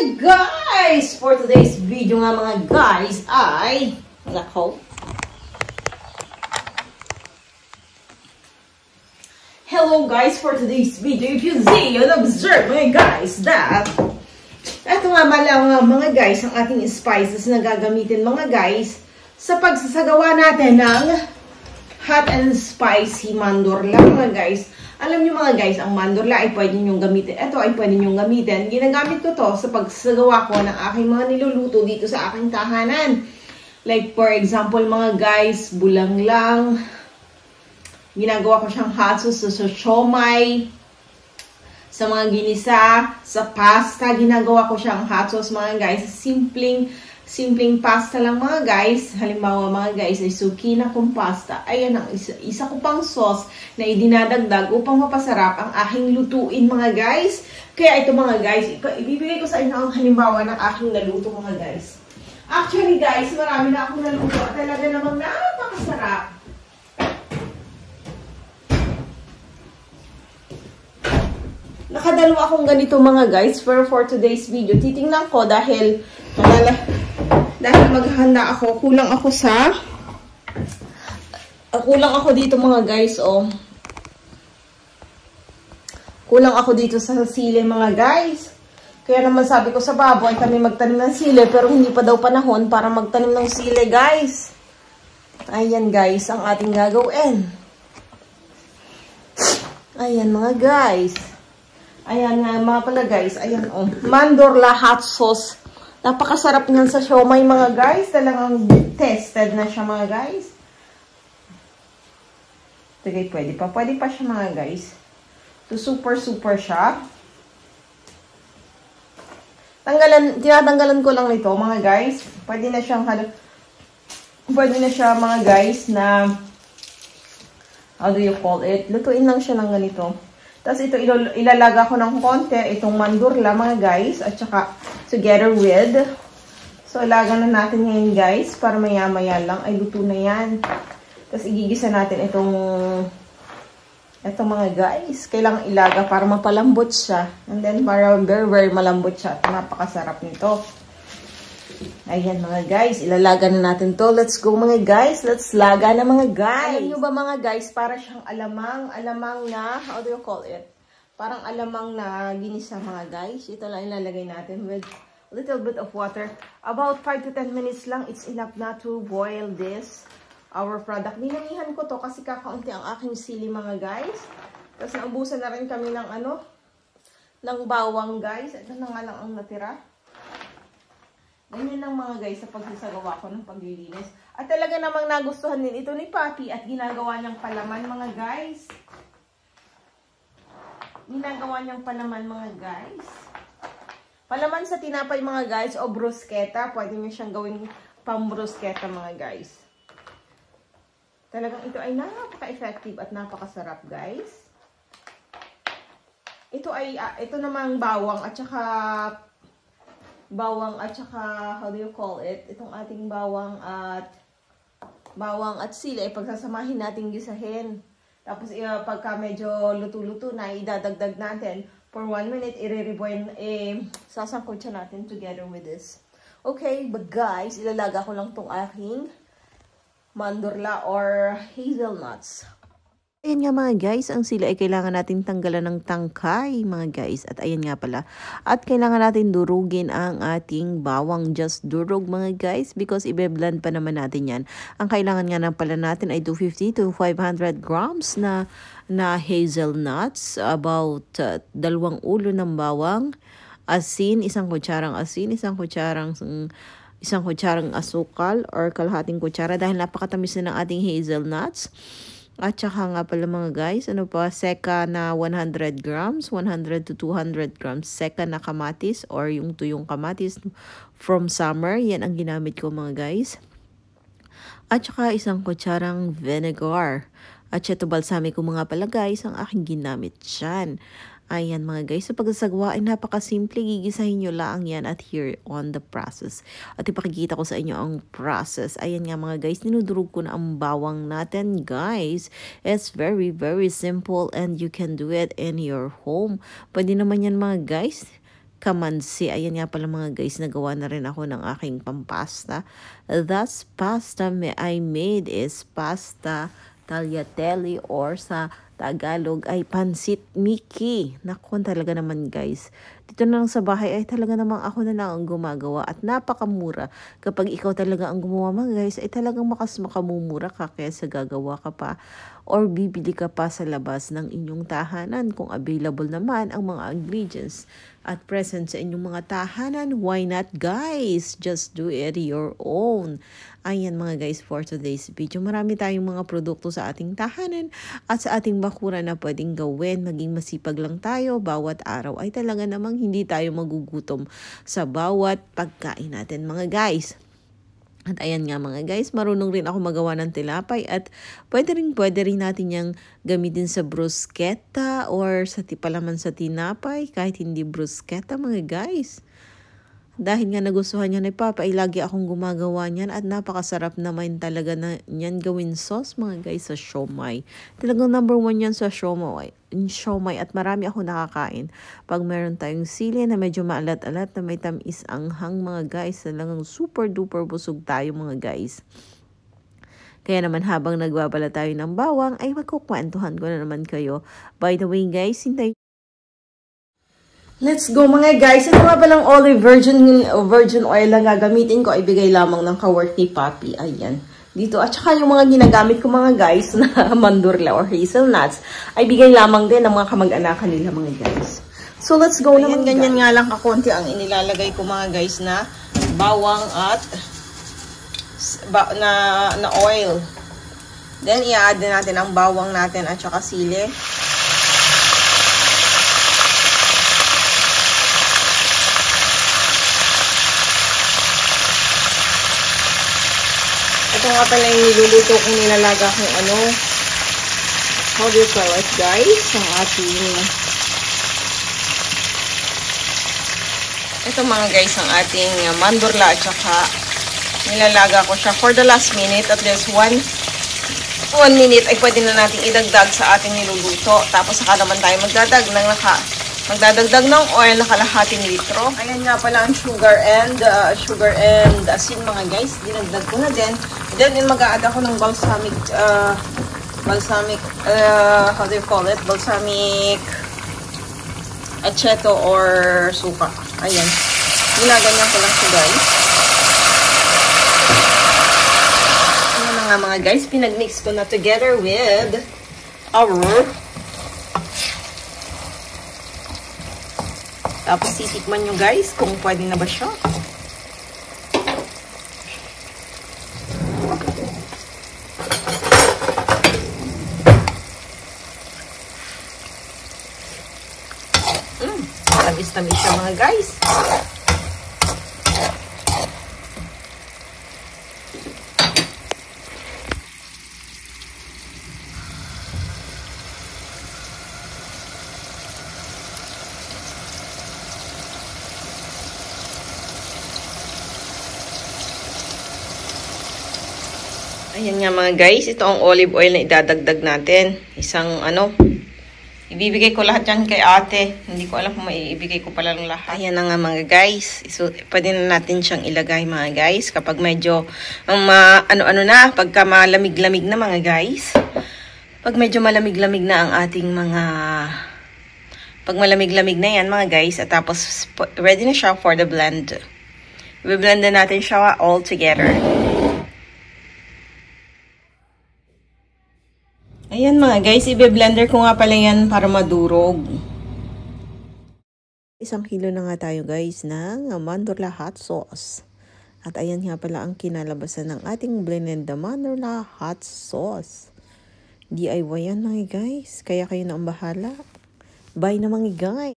guys! For today's video nga mga guys ay nako. Hello guys, for today's video, if you see and observe mga guys that ito nga mga guys ang ating spices na gagamitin mga guys sa pagsasagawa natin ng hot and spicy mandorla mga guys. Alam nyo mga guys, ang mandorla ay pwede nyong gamitin. Ito ay pwede nyong gamitin. Ginagamit ko to sa pagsagawa ko ng aking mga niluluto dito sa aking tahanan. Like for example mga guys, bulang lang. Ginagawa ko siyang hot sauce sa siomai, sa mga ginisa, sa pasta. Ginagawa ko siyang hot sauce mga guys. Simpleng pasta lang mga guys. Halimbawa mga guys ay zucchini kong pasta. Ayan ang isa ko pang sauce na idinadagdag upang mapasarap ang aking lutuin mga guys. Kaya ito mga guys, ibibigay ko sa inyo ang halimbawa ng aking naluto mga guys. Actually guys, marami na akong naluto at talaga namang napakasarap. Nakadalawa akong ganito mga guys, pero for today's video, titingnan ko dahil maghahanda ako, kulang ako dito mga guys, oh. Kulang ako dito sa sili mga guys. Kaya naman sabi ko sa baboy kami magtanim ng sili, pero hindi pa daw panahon para magtanim ng sili guys. Ayan guys, ang ating gagawin. Ayan mga guys. Ayan nga mga pala guys, ayan oh. Mandorla hot sauce. Napakasarap niyan sa siomai mga guys. Talagang tested na siya mga guys. Tagay, pwede pa siya mga guys. So, super siya. Tinatanggalan ko lang nito mga guys. Pwede na siya mga guys na, how do you call it? Lutuin lang siya ng ganito. Tapos ito, ilalaga ko ng konti, itong mandorla mga guys, at saka together with. So, ilaga na natin ngayon guys, para maya-maya lang, ay luto na yan. Tapos igigisa natin itong mga guys. Kailangan ilaga para mapalambot siya. And then, para very malambot siya. At napakasarap nito. Ayan mga guys, ilalaga na natin to. Let's go mga guys. Let's laga na mga guys. Alam nyo ba mga guys, para siyang alamang na, how do you call it? Parang alamang na ginisa mga guys. Ito lang ilalagay natin with a little bit of water. About 5 to 10 minutes lang, it's enough na to boil this, our product. Dinamihan ko to kasi kakaunti ang aking sili mga guys. Tapos naubusan na rin kami ng ng bawang guys. Ito na nga lang ang natira. Ganyan lang mga guys sa pagsasagawa ko ng paglilinis. At talaga namang nagustuhan din ito ni Papi at ginagawa niyang palaman mga guys. Mga guys. Palaman sa tinapay mga guys o bruschetta. Pwede niyo siyang gawing pang-bruschetta mga guys. Talagang ito ay napaka-effective at napakasarap guys. Ito namang bawang at saka how do you call it? Itong ating bawang at sili ay pagsasamahin natin gisahin. Tapos pagka medyo luto-luto na, idadagdag natin for 1 minute, sasangkot siya natin together with this. Okay, but guys, ilalaga ko lang tong aking mandorla or hazelnuts. Ayan nga mga guys, ang sili ay kailangan natin tanggalan ng tangkay mga guys. At ayan nga pala. At kailangan natin durugin ang ating bawang. Just durog mga guys because ibe-blend pa naman natin yan. Ang kailangan nga na pala natin ay 250 to 500 grams na hazelnuts. About 2 ulo ng bawang. Asin, isang kutsarang asin, isang kutsarang asukal or kalahating kutsara dahil napakatamis na ng ating hazelnuts. At saka nga pala mga guys, seka na 100 grams, 100 to 200 grams, seka na kamatis or yung tuyong kamatis from summer. Yan ang ginamit ko mga guys. At saka isang kutsarang vinegar. At ito balsamic ko mga pala guys, ang aking ginamit dyan. Ayan mga guys, sa pagsasagawa ay napakasimple, gigisahin nyo lang yan at here on the process. At ipakikita ko sa inyo ang process. Ayan nga mga guys, ninudurog ko na ang bawang natin guys. It's very simple and you can do it in your home. Pwede naman yan mga guys. kamansi. Ayan nga pala mga guys, nagawa na rin ako ng aking pampasta. That's pasta I made is pasta tagliatelle or sa Tagalog ay pansit Mickey. Naku, talaga naman guys. Dito na lang sa bahay ay talaga namang ako na lang ang gumagawa at napakamura. Kapag ikaw talaga ang gumawa mga guys ay talagang makamumura ka kaysa gagawa ka pa or bibili ka pa sa labas ng inyong tahanan kung available naman ang mga ingredients at present sa inyong mga tahanan. Why not guys? Just do it your own. Ayan mga guys, for today's video, marami tayong mga produkto sa ating tahanan at sa ating bakuran na pwedeng gawin. Maging masipag lang tayo bawat araw ay talaga namang hindi tayo magugutom sa bawat pagkain natin mga guys. At ayan nga mga guys, marunong rin ako magawa ng tilapay at pwede rin natin yung gamitin sa bruschetta or sa palaman sa tinapay kahit hindi bruschetta mga guys. Dahil nga nagustuhan niya ni Papa ay lagi akong gumagawa niyan at napakasarap naman talaga na niyan gawin sauce mga guys sa siomai. Talagang number 1 yan sa siomai at marami ako nakakain. Pag meron tayong sili na medyo maalat-alat na may tamis anghang mga guys, talagang super duper busog tayo mga guys. Kaya naman habang nagbabala tayo ng bawang ay magkukwentuhan ko na naman kayo. By the way guys, Let's go mga guys. Ito nga palang olive virgin oil lang gagamitin ko. Ibigay lamang ng kawork ni Papi. Ayan. Dito. At saka yung mga ginagamit ko mga guys na mandurla or hazelnuts ay bigay lamang din ng mga kamag-anakan nila mga guys. So let's go naman. Ganyan nga lang kakonti ang inilalagay ko mga guys na bawang at na oil. Then i-add din natin ang bawang natin at saka sili. Ito nga pala yung niluluto kong nilalaga kung ano. How do you call it guys? Ang ating... Ito mga guys ang ating mandurla at saka nilalaga ko siya for the last minute. At least 1 minute ay pwede na natin idagdag sa ating niluluto. Tapos saka naman tayo magdadagdag ng oil na kalahating litro. Ayan nga pala ang sugar and asin mga guys. Dinagdag ko na din. Then mag-a-add ako ng balsamic how do you call it? Balsamic aceto or suka. Ayan. Ginaganyan ko lang siya guys. Ano na nga mga guys, pinag-mix ko na together with our tapos titikman nyo guys kung pwede na ba siya. Tamis-tamis siya mga guys. Ayan nga mga guys, ito ang olive oil na idadagdag natin. Isang ibibigay ko lahat yan kay ate. Hindi ko alam kung maibigay ko pala lang lahat. Ayan na nga mga guys. So, pwede na natin siyang ilagay mga guys. Kapag medyo, pagka malamig-lamig na mga guys. Pag medyo malamig-lamig na ang ating pag malamig-lamig na yan mga guys. At tapos, ready na siya for the blend. I-blend na natin siya all together. Ayan mga guys, i-blender ko nga pala yan para madurog. 1 kilo na nga tayo guys ng mandurla hot sauce. At ayan nga pala ang kinalabasan ng ating blended mandurla hot sauce. DIY yan mga guys, kaya kayo na ang bahala. Bye na mga guys!